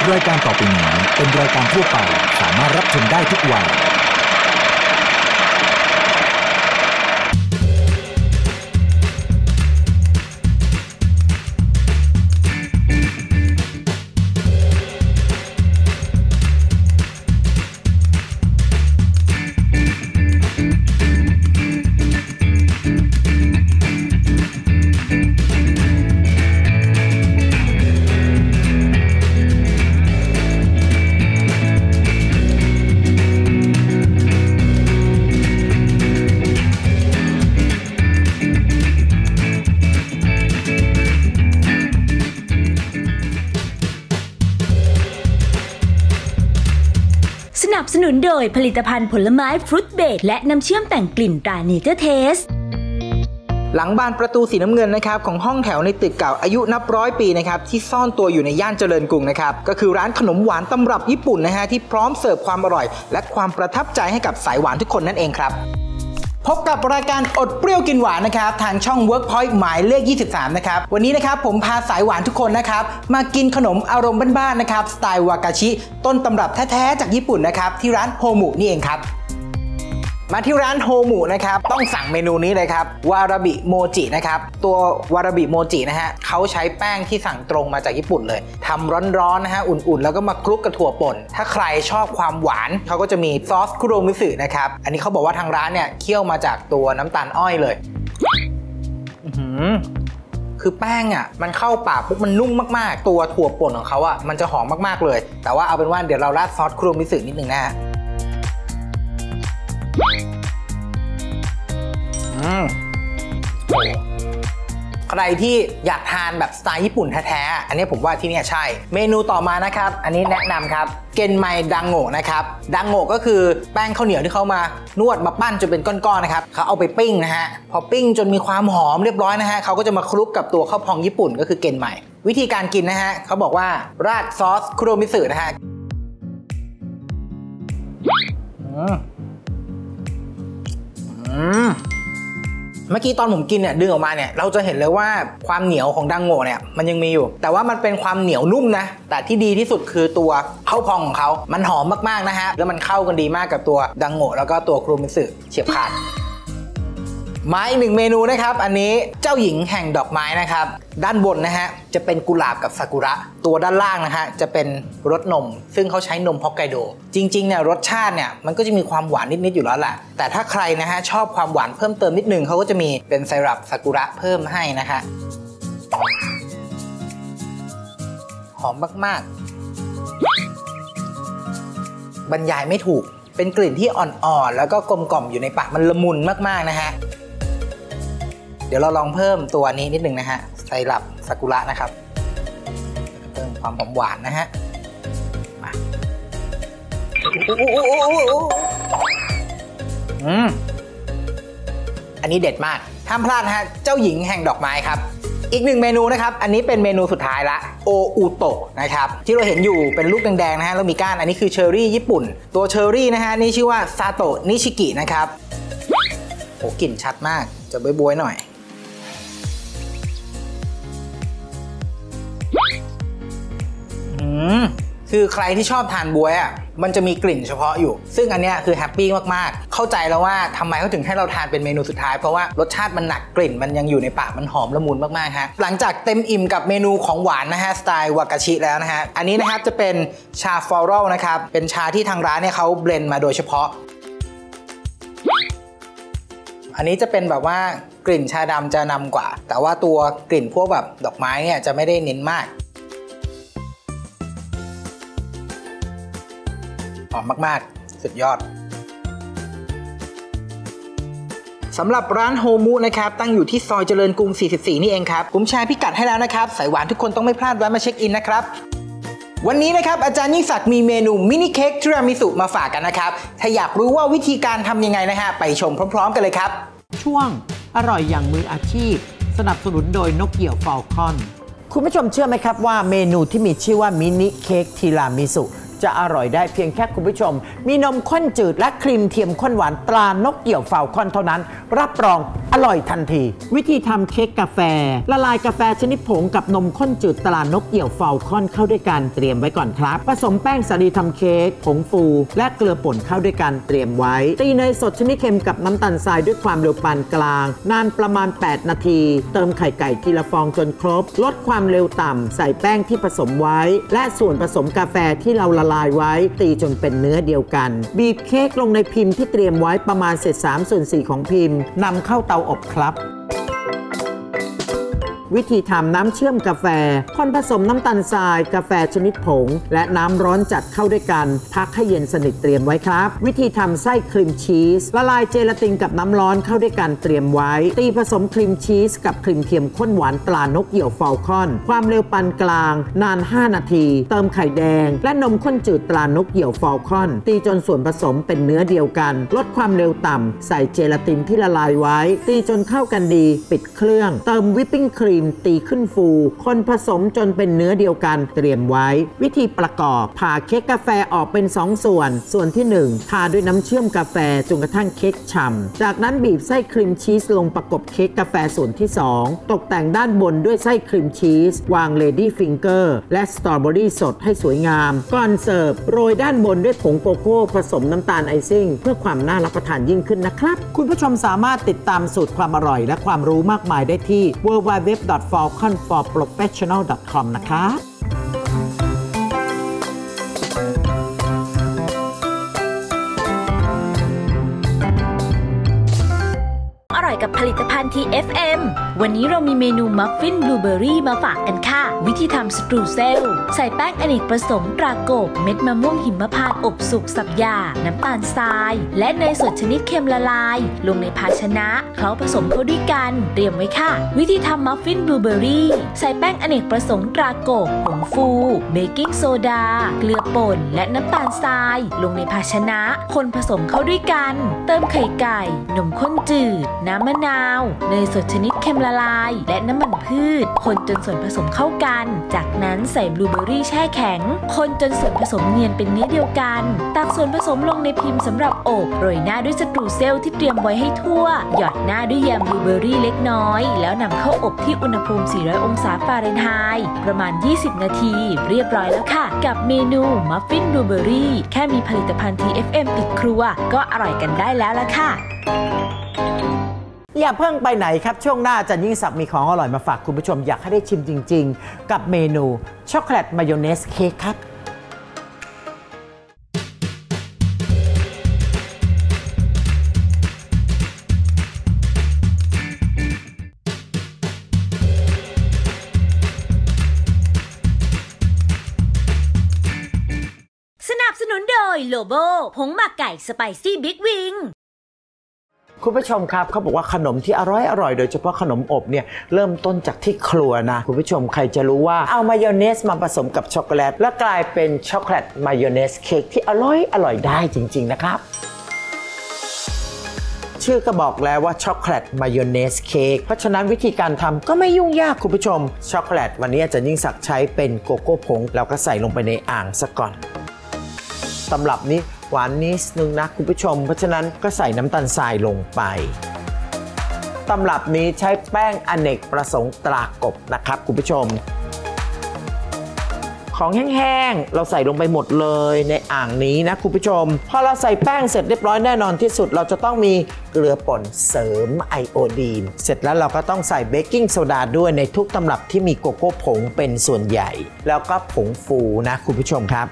รายการต่อไปนี้เป็นรายการทั่วไปสามารถรับชมได้ทุกวัยสนับสนุนโดยผลิตภัณฑ์ผลไม้ฟรุตเบรดและน้ำเชื่อมแต่งกลิ่นตราเนเจอร์เทสหลังบานประตูสีน้ำเงินนะครับของห้องแถวในตึกเก่าอายุนับร้อยปีนะครับที่ซ่อนตัวอยู่ในย่านเจริญกรุงนะครับก็คือร้านขนมหวานตำรับญี่ปุ่นนะฮะที่พร้อมเสิร์ฟความอร่อยและความประทับใจให้กับสายหวานทุกคนนั่นเองครับพบกับรายการอดเปรี้ยวกินหวานนะครับทางช่อง Workpoint หมายเลข 23 นะครับวันนี้นะครับผมพาสายหวานทุกคนนะครับมากินขนมอารมณ์บ้านๆนะครับสไตล์วากาชิต้นตำรับแท้ๆจากญี่ปุ่นนะครับที่ร้านโฮมุนี่เองครับมาที่ร้านโฮมุนะครับต้องสั่งเมนูนี้เลยครับวาราบิโมจินะครับตัววาราบิโมจินะฮะเขาใช้แป้งที่สั่งตรงมาจากญี่ปุ่นเลยทำร้อนๆนะฮะอุ่นๆแล้วก็มาคลุกกับถั่วป่นถ้าใครชอบความหวานเขาก็จะมีซอสคุโรมิสึนะครับอันนี้เขาบอกว่าทางร้านเนี่ยเคี่ยวมาจากตัวน้ำตาลอ้อยเลยคือแป้งอ่ะมันเข้าปากปุ๊บมันนุ่มมากๆตัวถั่วป่นของเขาอ่ะมันจะหอมมากๆเลยแต่ว่าเอาเป็นว่าเดี๋ยวเราราดซอสคุโรมิสึนิดนึงนะฮะใครที่อยากทานแบบสไตล์ญี่ปุ่นแท้ๆอันนี้ผมว่าที่นี่ใช่เมนูต่อมานะครับอันนี้แนะนำครับเกนไมดังโง่นะครับดังโง่ก็คือแป้งข้าวเหนียวที่เขามานวดมาปั้นจนเป็นก้อนๆนะครับเขาเอาไปปิ้งนะฮะพอปิ้งจนมีความหอมเรียบร้อยนะฮะเขาก็จะมาคลุกกับตัวข้าวพองญี่ปุ่นก็คือเกนไมวิธีการกินนะฮะเขาบอกว่าราดซอสคุโรมิสึนะฮะเมื่อกี้ตอนผมกินเนี่ยดึงออกมาเนี่ยเราจะเห็นเลยว่าความเหนียวของดังโง่เนี่ยมันยังมีอยู่แต่ว่ามันเป็นความเหนียวนุ่มนะแต่ที่ดีที่สุดคือตัวข้าวพองของเขามันหอมมากๆนะฮะแล้วมันเข้ากันดีมากกับตัวดังโง่แล้วก็ตัวคุโรมิสึเฉียบขาดมาอีกหนึ่งเมนูนะครับอันนี้เจ้าหญิงแห่งดอกไม้นะครับด้านบนนะฮะจะเป็นกุหลาบกับซากุระตัวด้านล่างนะฮะจะเป็นรสนมซึ่งเขาใช้นมฮอกไกโดจริงๆเนี่ยรสชาติเนี่ยมันก็จะมีความหวานนิดๆอยู่แล้วแหละแต่ถ้าใครนะฮะชอบความหวานเพิ่มเติมนิดนึงเขาก็จะมีเป็นไซรัปซากุระเพิ่มให้นะฮะหอมมากๆบรรยายไม่ถูกเป็นกลิ่นที่อ่อนๆแล้วก็กลมกล่อมอยู่ในปากมันละมุนมากๆนะฮะเดี๋ยวเราลองเพิ่มตัวนี้นิดนึงนะฮะไซรัปซากุระนะครับเพิ่มความหอมหวานนะฮะมาอันนี้เด็ดมากห้ามพลาดนะฮะเจ้าหญิงแห่งดอกไม้ครับอีกหนึ่งเมนูนะครับอันนี้เป็นเมนูสุดท้ายละโออุโตะนะครับที่เราเห็นอยู่เป็นลูกแดงๆนะฮะแล้วมีก้านอันนี้คือเชอร์รี่ญี่ปุ่นตัวเชอร์รี่นะฮะนี่ชื่อว่าซาโตะนิชิกินะครับโอ้กลิ่นชัดมากจะบวยๆหน่อยคือใครที่ชอบทานบ๊วยอ่ะมันจะมีกลิ่นเฉพาะอยู่ซึ่งอันเนี้ยคือแฮปปี้มากๆเข้าใจแล้วว่าทำไมเขาถึงให้เราทานเป็นเมนูสุดท้ายเพราะว่ารสชาติมันหนักกลิ่นมันยังอยู่ในปากมันหอมละมุนมากๆฮะหลังจากเต็มอิ่มกับเมนูของหวานนะฮะสไตล์วากาชิแล้วนะฮะอันนี้นะครับจะเป็นชาฟลอรัลนะครับเป็นชาที่ทางร้านเนี่ยเขาเบลนด์มาโดยเฉพาะอันนี้จะเป็นแบบว่ากลิ่นชาดำจะนำกว่าแต่ว่าตัวกลิ่นพวกแบบดอกไม้เนี่ยจะไม่ได้เน้นมากหอมมากๆสุดยอดสำหรับร้านโฮมุนะครับตั้งอยู่ที่ซอยเจริญกรุง 44 นี่เองครับผมแชร์พิกัดให้แล้วนะครับสายหวานทุกคนต้องไม่พลาดแวะมาเช็คอินนะครับวันนี้นะครับอาจารย์ยิ่งศักดิ์มีเมนูมินิเค้กทีรามิสุมาฝากกันนะครับถ้าอยากรู้ว่าวิธีการทำยังไงนะฮะไปชมพร้อมๆกันเลยครับช่วงอร่อยอย่างมืออาชีพสนับสนุนโดยนกเกี่ยวฟอลคอนคุณผู้ชมเชื่อไหมครับว่าเมนูที่มีชื่อว่ามินิเค้กทีรามิสุจะอร่อยได้เพียงแค่คุณผู้ชมมีนมข้นจืดและครีมเทียมข้นหวานตรานกเกี่ยวฟาวคอนเท่านั้นรับรองอร่อยทันทีวิธีทำเค้กกาแฟละลายกาแฟชนิดผงกับนมข้นจืดตรานกเกี่ยวฟาวคอนเข้าด้วยกันเตรียมไว้ก่อนครับผสมแป้งสาลีทำเค้กผงฟูและเกลือป่นเข้าด้วยกันเตรียมไว้ตีเนยสดชนิดเค็มกับน้ำตาลทรายด้วยความเร็วปานกลางนานประมาณ8 นาทีเติมไข่ไก่ทีละฟองจนครบลดความเร็วต่ำใส่แป้งที่ผสมไว้และส่วนผสมกาแฟที่เราละลายไว้ตีจนเป็นเนื้อเดียวกันบีบเค้กลงในพิมพ์ที่เตรียมไว้ประมาณเศษ3/4ของพิมพ์นำเข้าเตาอบครับวิธีทำน้ำเชื่อมกาแฟคนผสมน้ำตาลทรายกาแฟชนิดผงและน้ำร้อนจัดเข้าด้วยกันพักให้เย็นสนิทเตรียมไว้ครับวิธีทำไส้ครีมชีสละลายเจลาตินกับน้ำร้อนเข้าด้วยกันเตรียมไว้ตีผสมครีมชีสกับครีมเทียมข้นหวานตรานกเหี่ยวฟาลคอนความเร็วปานกลางนาน5 นาทีเติมไข่แดงและนมข้นจืดตรานกเหี่ยวฟาลคอนตีจนส่วนผสมเป็นเนื้อเดียวกันลดความเร็วต่ำใส่เจลาตินที่ละลายไว้ตีจนเข้ากันดีปิดเครื่องเติมวิปปิ้งครีมตีขึ้นฟูคนผสมจนเป็นเนื้อเดียวกันเตรียมไว้วิธีประกอบผ่าเค้กกาแฟออกเป็น2 ส่วนที่1ทาด้วยน้ำเชื่อมกาแฟจนกระทั่งเค้กฉ่ำจากนั้นบีบไส้ครีมชีสลงประกบเค้กกาแฟส่วนที่2ตกแต่งด้านบนด้วยไส้ครีมชีสวางเลดี้ฟิงเกอร์และสตรอเบอรี่สดให้สวยงามก่อนเสิร์ฟโรยด้านบนด้วยผงโกโก้ผสมน้ำตาลไอซิ่งเพื่อความน่ารับประทานยิ่งขึ้นนะครับคุณผู้ชมสามารถติดตามสูตรความอร่อยและความรู้มากมายได้ที่ www.falconforprofessional.com นะครับอร่อยกับผลิตภัณฑ์ TFM วันนี้เรามีเมนูมัฟฟินบลูเบอร์รี่มาฝากกันค่ะวิธีทำสตรูเซลใส่แป้งอเนกประสงค์ตราโกบเม็ดมะม่วงหิมพานต์อบสุกสับหยาบน้ำตาลทรายและเนยสดชนิดเค็มละลายลงในภาชนะเคล้าผสมเข้าด้วยกันเตรียมไว้ค่ะวิธีทำมัฟฟินบลูเบอร์รี่ใส่แป้งอเนกประสงค์ตราโกบผงฟูเบกกิ้งโซดาเกลือป่นและน้ำตาลทรายลงในภาชนะคนผสมเข้าด้วยกันเติมไข่ไก่นมข้นจืดน้ำมะนาวเนยสดชนิดเค็มละลายและน้ำมันพืชคนจนส่วนผสมเข้ากันจากนั้นใส่บลูเบอร์รี่แช่แข็งคนจนส่วนผสมเนียนเป็นเนื้อเดียวกันตักส่วนผสมลงในพิมพ์สำหรับอบโรยหน้าด้วยสตรูเซลที่เตรียมไว้ให้ทั่วหยอดหน้าด้วยแยมบลูเบอร์รี่เล็กน้อยแล้วนำเข้าอบที่อุณหภูมิ400 องศาฟาเรนไฮต์ประมาณ20 นาทีเรียบร้อยแล้วค่ะกับเมนูมัฟฟินบลูเบอร์รี่แค่มีผลิตภัณฑ์ TFM ติดครัวก็อร่อยกันได้แล้วล่ะค่ะอย่าเพิ่งไปไหนครับช่วงหน้าจันยิ่งศักดิ์มีของอร่อยมาฝากคุณผู้ชมอยากให้ได้ชิมจริงๆกับเมนูช็อกโกแลตมายองเนสเค้กครับสนับสนุนโดยโลโบผงหมักไก่สไปซี่บิ๊กวิงคุณผู้ชมครับเขาบอกว่าขนมที่อร่อยโดยเฉพาะขนมอบเนี่ยเริ่มต้นจากที่ครัวนะคุณผู้ชมใครจะรู้ว่าเอามายองเนสมาผสมกับช็อกโกแลตแล้วกลายเป็นช็อกโกแลตมายองเนสเค้กที่อร่อยได้จริงๆนะครับชื่อก็บอกแล้วว่าช็อกโกแลตมายองเนสเค้กเพราะฉะนั้นวิธีการทำก็ไม่ยุ่งยากคุณผู้ชมช็อกโกแลตวันนี้อาจารย์ยิ่งศักดิ์ใช้เป็นโกโก้ผงแล้วก็ใส่ลงไปในอ่างซะก่อนตำรับนี้หวานนิดนึงนะคุณผู้ชมเพราะฉะนั้นก็ใส่น้ำตาลทรายลงไปตำรับนี้ใช้แป้งอเนกประสงค์ตรากบนะครับคุณผู้ชมของแห้งๆเราใส่ลงไปหมดเลยในอ่างนี้นะคุณผู้ชมพอเราใส่แป้งเสร็จเรียบร้อยแน่นอนที่สุดเราจะต้องมีเกลือป่นเสริมไอโอดีนเสร็จแล้วเราก็ต้องใส่เบกกิ้งโซดาด้วยในทุกตำรับที่มีโกโก้ผงเป็นส่วนใหญ่แล้วก็ผงฟูนะคุณผู้ชมครับ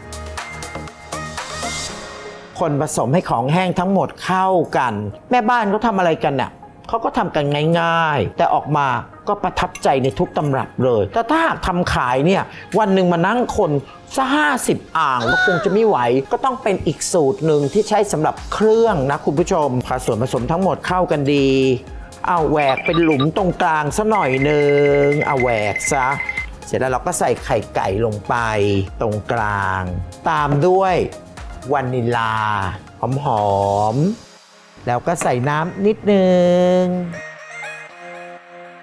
คนผสมให้ของแห้งทั้งหมดเข้ากันแม่บ้านเขาทำอะไรกันน่ะเขาก็ทำกันง่ายๆแต่ออกมาก็ประทับใจในทุกตำรับเลยแต่ถ้าหากทำขายเนี่ยวันหนึ่งมานั่งคนซะ50 อ่างก็คงจะไม่ไหวก็ต้องเป็นอีกสูตรหนึ่งที่ใช้สำหรับเครื่องนะคุณผู้ชมพอส่วนผสมทั้งหมดเข้ากันดีเอาแหวกเป็นหลุมตรงกลางซะหน่อยนึงเอาแหวกซะเสร็จแล้วเราก็ใส่ไข่ไก่ลงไปตรงกลางตามด้วยวานิลาหอมๆแล้วก็ใส่น้ำนิดนึง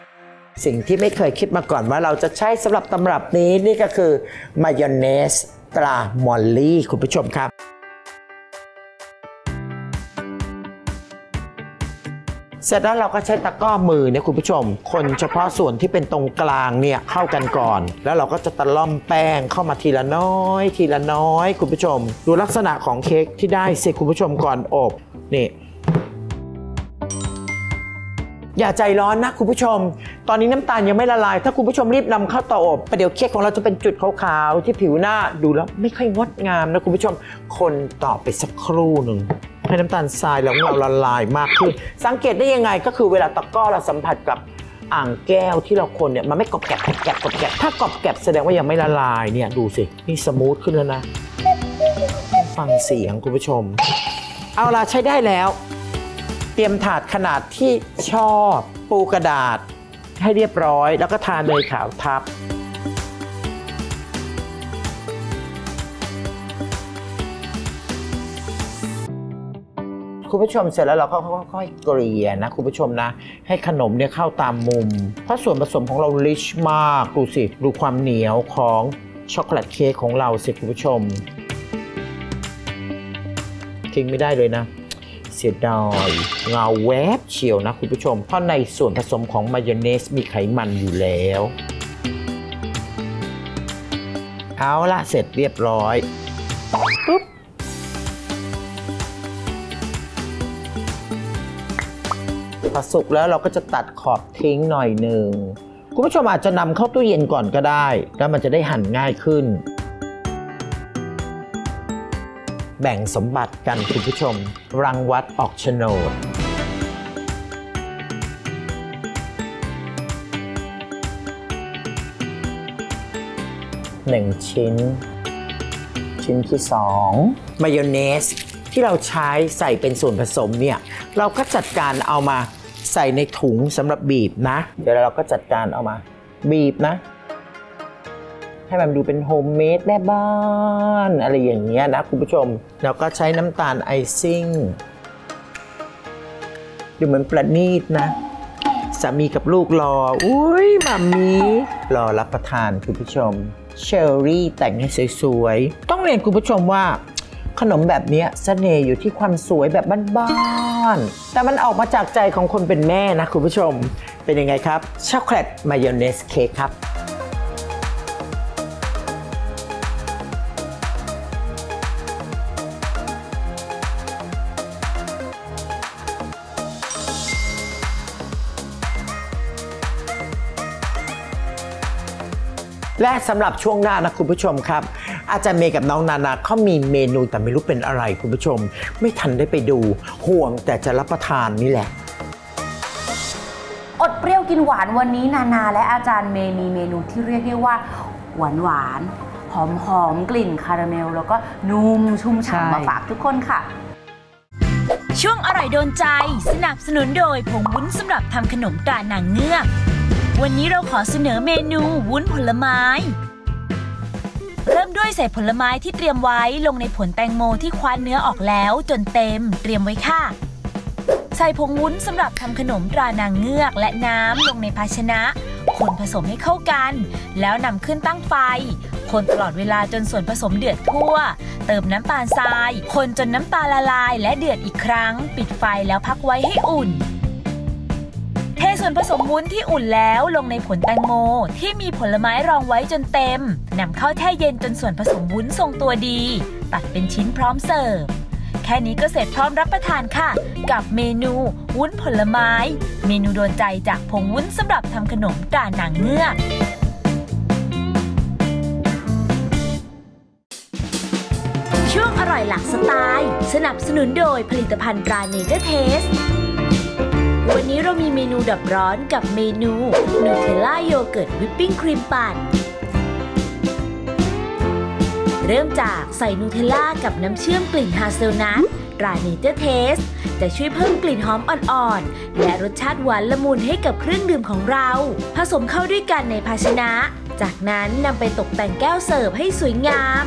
สิ่งที่ไม่เคยคิดมาก่อนว่าเราจะใช้สำหรับตำรับนี้นี่ก็คือมายองเนสตรามอลลี่คุณผู้ชมครับเสร็จแล้วเราก็ใช้ตะกร้อมือเนี่ยคุณผู้ชมคนเฉพาะส่วนที่เป็นตรงกลางเนี่ยเข้ากันก่อนแล้วเราก็จะตะล่อมแป้งเข้ามาทีละน้อยทีละน้อยคุณผู้ชมดูลักษณะของเค้กที่ได้สิคุณผู้ชมก่อนอบนี่อย่าใจร้อนนะคุณผู้ชมตอนนี้น้ำตาลยังไม่ละลายถ้าคุณผู้ชมรีบนำเข้าเตาอบประเดี๋ยวเค้กของเราจะเป็นจุดขาวๆที่ผิวหน้าดูแล้วไม่ค่อยงดงามนะคุณผู้ชมคนต่อไปสักครู่หนึ่งให้น้ำตาลทรายแล้วเราละลายมากขึ้นสังเกตได้ยังไงก็คือเวลาตะกร้อเราสัมผัสกับอ่างแก้วที่เราคนเนี่ยมันไม่กรอบแกรบถ้ากรอบแกรบแสดงว่ายังไม่ละลายเนี่ยดูสินี่สมูทขึ้นแล้วนะฟังเสียงคุณผู้ชมเอาล่ะใช้ได้แล้วเตรียมถาดขนาดที่ชอบปูกระดาษให้เรียบร้อยแล้วก็ทาเนยขาวทับคุณผู้ชมเสร็จแล้วเราก็ค่อยๆเกลี่ยนะคุณผู้ชมนะให้ขนมเนี่ยเข้าตามมุมเพราะส่วนผสมของเราริชมากดูสิดูความเหนียวของช็อกโกแลตเค้กของเราสิคุณผู้ชมทิ้งไม่ได้เลยนะเสียดายเงาแวบเฉียวนะคุณผู้ชมเพราะในส่วนผสมของมายองเนสมีไขมันอยู่แล้วเอาละเสร็จเรียบร้อยปุ๊บพอสุกแล้วเราก็จะตัดขอบทิ้งหน่อยหนึ่งคุณผู้ชมอาจจะนำเข้าตู้เย็นก่อนก็ได้แล้วมันจะได้หั่นง่ายขึ้นแบ่งสมบัติกันคุณผู้ชมรังวัดออกโฉนด1ชิ้นที่2มายองเนสที่เราใช้ใส่เป็นส่วนผสมเนี่ยเราก็จัดการเอามาใส่ในถุงสำหรับบีบนะเดี๋ยวเราก็จัดการเอามาบีบนะให้มันดูเป็นโฮมเมดแม่บ้านอะไรอย่างเงี้ยนะคุณผู้ชมเราก็ใช้น้ำตาลไอซิ่งดูเหมือนประณีตนะสามีกับลูกรออุ้ยมัมมี่รอรับประทานคุณผู้ชมเชอร์รี่แต่งให้สวยๆต้องเรียนคุณผู้ชมว่าขนมแบบนี้เสน่ห์อยู่ที่ความสวยแบบบ้านๆแต่มันออกมาจากใจของคนเป็นแม่นะคุณผู้ชมเป็นยังไงครับช็อกโกแลตมายองเนสเค้กครับและสำหรับช่วงหน้านะคุณผู้ชมครับอาจารย์เมย์กับน้องนานาเขามีเมนูแต่ไม่รู้เป็นอะไรคุณผู้ชมไม่ทันได้ไปดูห่วงแต่จะรับประทานนี่แหละอดเปรี้ยวกินหวานวันนี้นานาและอาจารย์เมย์มีเมนูที่เรียกได้ว่าหวานหอมกลิ่นคาราเมลแล้วก็นุ่มชุ่มฉ่ำมาฝากทุกคนค่ะช่วงอร่อยโดนใจสนับสนุนโดยผงวุ้นสำหรับทำขนมตรานางเงือกวันนี้เราขอเสนอเมนูวุ้นผลไม้เริ่มด้วยใส่ผลไม้ที่เตรียมไว้ลงในผลแตงโมที่คว้านเนื้อออกแล้วจนเต็มเตรียมไว้ค่ะใส่ผงวุ้นสำหรับทำขนมตรานางเงือกและน้ำลงในภาชนะคนผสมให้เข้ากันแล้วนำขึ้นตั้งไฟคนตลอดเวลาจนส่วนผสมเดือดทั่วเติมน้ำตาลทรายคนจนน้ำตาลละลายและเดือดอีกครั้งปิดไฟแล้วพักไว้ให้อุ่นเทส่วนผสมวุ้นที่อุ่นแล้วลงในผลแตงโมที่มีผลไม้รองไว้จนเต็มนำเข้าแช่เย็นจนส่วนผสมวุ้นทรงตัวดีตัดเป็นชิ้นพร้อมเสิร์ฟแค่นี้ก็เสร็จพร้อมรับประทานค่ะกับเมนูวุ้นผลไม้เมนูโดนใจจากผงวุ้นสำหรับทำขนมตรานางเงือกช่วงอร่อยหลากสไตล์สนับสนุนโดยผลิตภัณฑ์ตราเนเจอร์เทสวันนี้เรามีเมนูดับร้อนกับเมนูนูเทลล่าโยเกิร์ตวิปปิ้งครีมปั่นเริ่มจากใส่นูเทลล่ากับน้ำเชื่อมกลิ่นฮาเซลนัทตราเนเจอร์เทสจะช่วยเพิ่มกลิ่นหอมอ่อนๆและรสชาติหวานละมุนให้กับเครื่องดื่มของเราผสมเข้าด้วยกันในภาชนะจากนั้นนำไปตกแต่งแก้วเสิร์ฟให้สวยงาม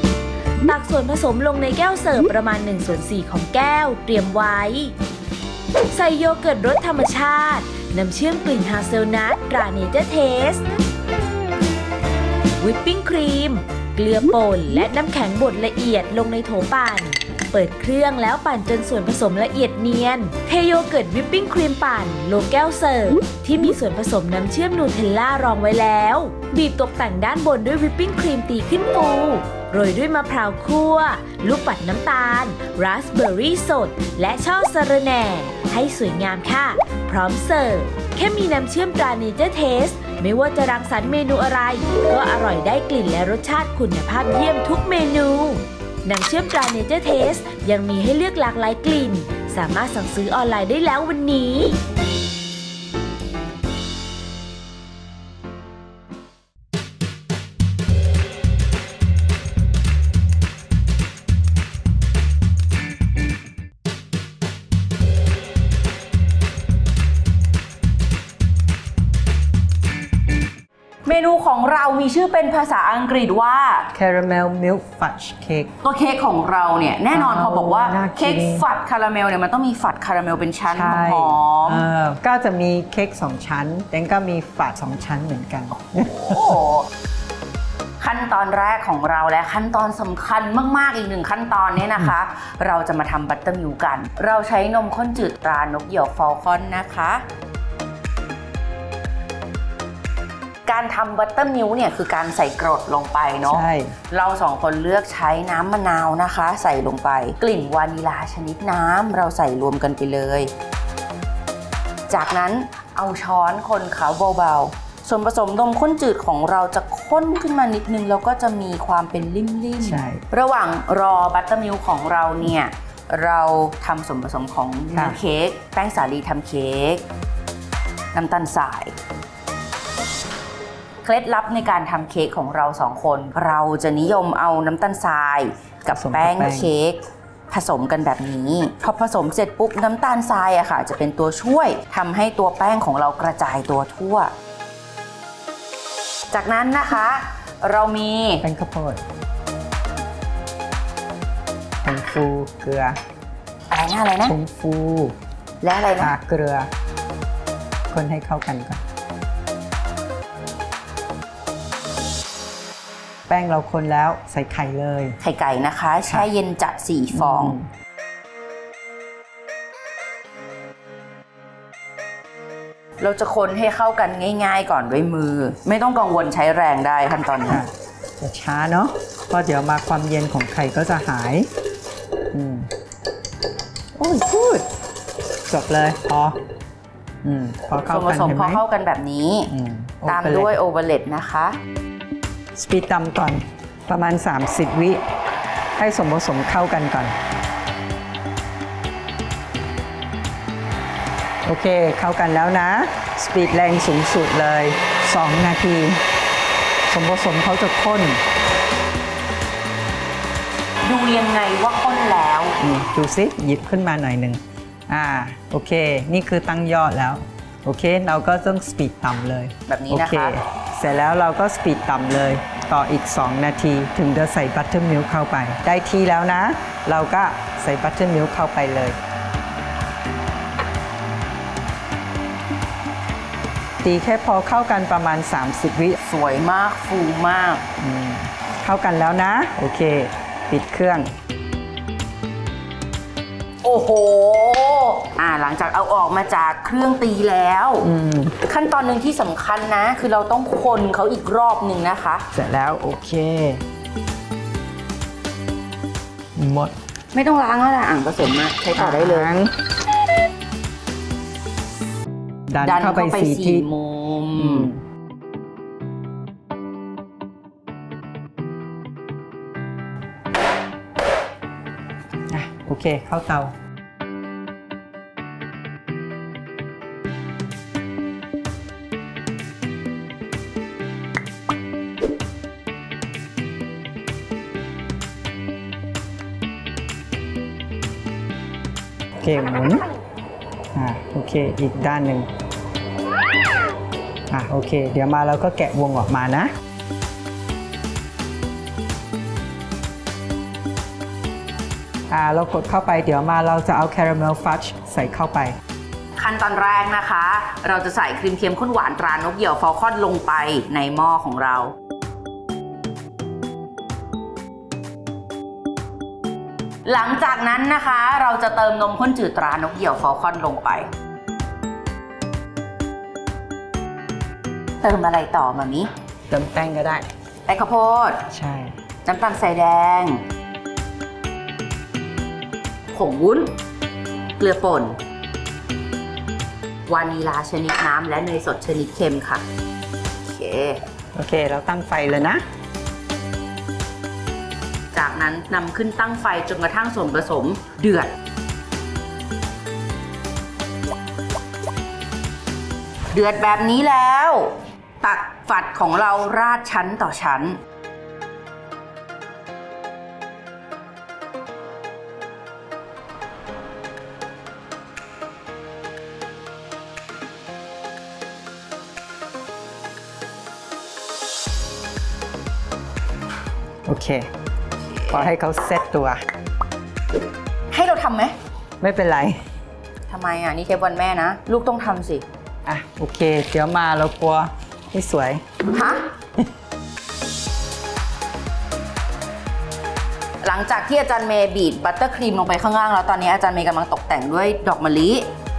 ตักส่วนผสมลงในแก้วเสิร์ฟประมาณ1/4ของแก้วเตรียมไว้ใส่โยเกิร์ตรสธรรมชาติน้ำเชื่อมกลิ่นฮาเซลนัทตราเนเจอร์เทสวิปปิ้งครีมเกลือป่นและน้ำแข็งบดละเอียดลงในโถปั่นเปิดเครื่องแล้วปั่นจนส่วนผสมละเอียดเนียนเทโยเกิร์ตวิปปิ้งครีมปั่นลงแก้วเสิร์ฟที่มีส่วนผสมน้ำเชื่อมนูเทลล่ารองไว้แล้วบีบตกแต่งด้านบนด้วยวิปปิ้งครีมตีขึ้นฟูโรยด้วยมะพร้าวคั่วลูกปัดน้ำตาลราสเบอร์รี่สดและช่อสะระแหน่ให้สวยงามค่ะพร้อมเสิร์ฟแค่มีน้ำเชื่อมตราเนเจอร์เทสไม่ว่าจะรังสรรค์เมนูอะไรก็อร่อยได้กลิ่นและรสชาติคุณภาพเยี่ยมทุกเมนูน้ำเชื่อมตราเนเจอร์เทสยังมีให้เลือกหลากหลายกลิ่นสามารถสั่งซื้อออนไลน์ได้แล้ววันนี้เมนูของเรามีชื่อเป็นภาษาอังกฤษว่า Caramel Milk Fudge Cake ตัวเค้กของเราเนี่ยแน่นอนพอบอกว่าเค้กฝัดคาราเมลเนี่ยมันต้องมีฝัดคาราเมลเป็นชั้นหอมก็จะมีเค้ก2ชั้นแต่ก็มีฝัด2ชั้นเหมือนกันขั้นตอนแรกของเราและขั้นตอนสำคัญมากๆอีกหนึ่งขั้นตอนนี้นะคะเราจะมาทำบัตเตอร์มิลค์กันเราใช้นมข้นจืดตรานกเหยี่ยวฟอลคอนนะคะการทำบัตเตอร์มิลค์เนี่ยคือการใส่กรดลงไปเนาะเราสองคนเลือกใช้น้ำมะนาวนะคะใส่ลงไปกลิ่นวานิลาชนิดน้ำเราใส่รวมกันไปเลยจากนั้นเอาช้อนคนเขาเบาๆส่วนผสมนมข้นจืดของเราจะข้นขึ้นมานิดนึงแล้วก็จะมีความเป็นลิ่มๆระหว่างรอบัตเตอร์มิลค์ของเราเนี่ยเราทำส่วนผสมของเนื้อเค้กแป้งสาลีทำเค้กน้ำตาลทรายเคล็ดลับในการทำเค้กของเรา2คนเราจะนิยมเอาน้ำตาลทรายกับแป้งเค้กผสมกันแบบนี้พอผสมเสร็จปุ๊บน้ำตาลทรายอะค่ะจะเป็นตัวช่วยทำให้ตัวแป้งของเรากระจายตัวทั่วจากนั้นนะคะเรามีแป้งข้าวโพดผงฟูเกลืออะไรนะผงฟูและอะไรนะเกลือคนให้เข้ากันก่อนแป้งเราคนแล้วใส่ไข่เลยไข่ไก่นะคะแช่เย็นจัด4 ฟองเราจะคนให้เข้ากันง่ายๆก่อนด้วยมือไม่ต้องกังวลใช้แรงได้ขั้นตอนนี้จะช้าเนาะเพราะเดี๋ยวมาความเย็นของไข่ก็จะหายโอ้ยพูดจบเลยพอเข้ากันผสมพอเข้ากันแบบนี้ตามด้วยโอเวอร์เลตนะคะสปีดตำก่อนประมาณ30 วิให้ส่วนผสมเข้ากันก่อนโอเคเข้ากันแล้วนะสปีดแรงสูงสุดเลย2 นาทีส่วนผสมเขาจะข้นดูยังไงว่าข้นแล้วดูซิหยิบขึ้นมาหน่อยหนึ่งโอเคนี่คือตั้งยอดแล้วโอเคเราก็ต้องสปีดต่ำเลยแบบนี้นะคะเสร็จแล้วเราก็สปีดต่ำเลยต่ออีก2 นาทีถึงจะใส่บัตเตอร์มิลค์เข้าไปได้ที่แล้วนะเราก็ใส่บัตเตอร์มิลค์เข้าไปเลยตีแค่พอเข้ากันประมาณ30 วิสวยมากฟูมากเข้ากันแล้วนะโอเคปิดเครื่องโอ้โหหลังจากเอาออกมาจากเครื่องตีแล้วขั้นตอนหนึ่งที่สำคัญนะคือเราต้องคนเขาอีกรอบหนึ่งนะคะเสร็จแล้วโอเคหมดไม่ต้องล้างแล้วผสมใช้ต่อได้เลยดันเข้าไป4 มุมโอเคเข้าเตาโอเคหมุนโอเคอีกด้านหนึ่งโอเคเดี๋ยวมาเราก็แกะวงออกมานะเรากดเข้าไปเดี๋ยวมาเราจะเอาคาราเมลฟัดจ์ใส่เข้าไปขั้นตอนแรกนะคะ เราจะใส่ครีมเค็มข้นหวานตรานกเหยี่ยวฟอลคอนลงไปในหม้อของเราหลังจากนั้นนะคะเราจะเติมนมข้นจืดตรานกเหยี่ยวฟอลคอนลงไปเติมอะไรต่อมามิเติมแป้งก็ได้แป้งข้าวโพดใช่น้ำตาลทรายแดงผงวุ้นเกลือป่นวานิลาชนิดน้ำและเนยสดชนิดเค็มค่ะโอเคเราตั้งไฟเลยนะจากนั้นนำขึ้นตั้งไฟจนกระทั่งส่วนผสมเดือดแบบนี้แล้วตักฝัดของเราราดชั้นต่อชั้นโอเคพอให้เขาเซตตัวให้เราทำไหมไม่เป็นไรทำไมอ่ะนี่เทปวันแม่นะลูกต้องทำสิโอเคเดี๋ยวมาเรากลัวไม่สวยฮะ หลังจากที่อาจารย์เมย์บีบบัตเตอร์ครีมลงไปข้างล่างแล้วตอนนี้อาจารย์เมย์กำลังตกแต่งด้วยดอกมะลิ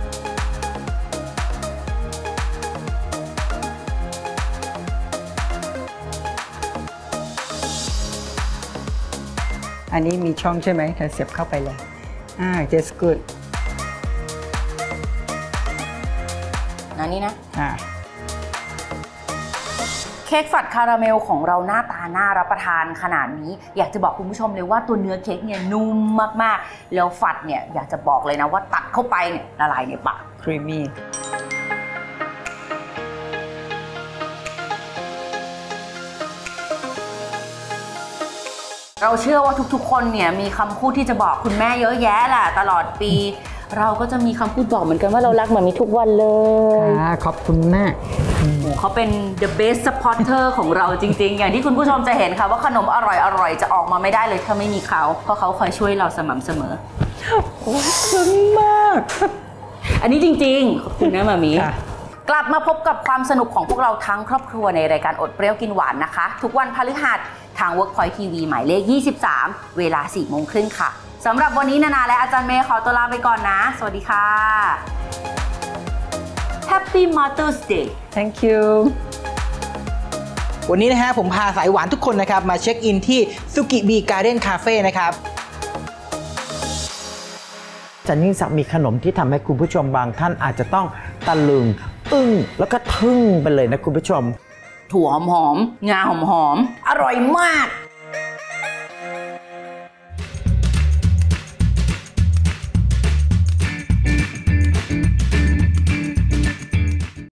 อันนี้มีช่องใช่ไหมเธอเสียบเข้าไปเลยjust good นี่นะเค้กฝัดคาราเมลของเราหน้าตาน่ารับประทานขนาดนี้อยากจะบอกคุณผู้ชมเลยว่าตัวเนื้อเค้กเนี่ยนุ่มมากๆแล้วฝัดเนี่ยอยากจะบอกเลยนะว่าตัดเข้าไปเนี่ยละลายในปากครีมมี่เราเชื่อว่าทุกๆคนเนี่ยมีคำพูดที่จะบอกคุณแม่เยอะแยะแหละตลอดปีเราก็จะมีคำพูดบอกเหมือนกันว่าเรารักมันมีทุกวันเลยขอบคุณแม่เขาเป็น the best supporter ของเราจริงๆอย่างที่คุณผู้ชมจะเห็นค่ะว่าขนมอร่อยๆจะออกมาไม่ได้เลยถ้าไม่มีเขาเพราะเขาคอยช่วยเราสม่ำเสมอขอบคุณมากอันนี้จริงๆขอบคุณนะมามีกลับมาพบกับความสนุกของพวกเราทั้งครอบครัวในรายการอดเปรี้ยวกินหวานนะคะทุกวันพฤหัสทาง Workpoint TV หมายเลข23เวลา 4:30 น.ค่ะสำหรับวันนี้นานาและอาจารย์เมย์ขอตัวลาไปก่อนนะสวัสดีค่ะ Happy Mother's Day Thank you วันนี้นะฮะผมพาสายหวานทุกคนนะครับมาเช็คอินที่ซุกิบีการ์เด้นคาเฟ่นะครับจันยิ่งศักดิ์มีขนมที่ทำให้คุณผู้ชมบางท่านอาจจะต้องตะลึงอึ้งแล้วก็ทึ่งไปเลยนะคุณผู้ชมถั่วหอมๆงาหอมๆอร่อยมาก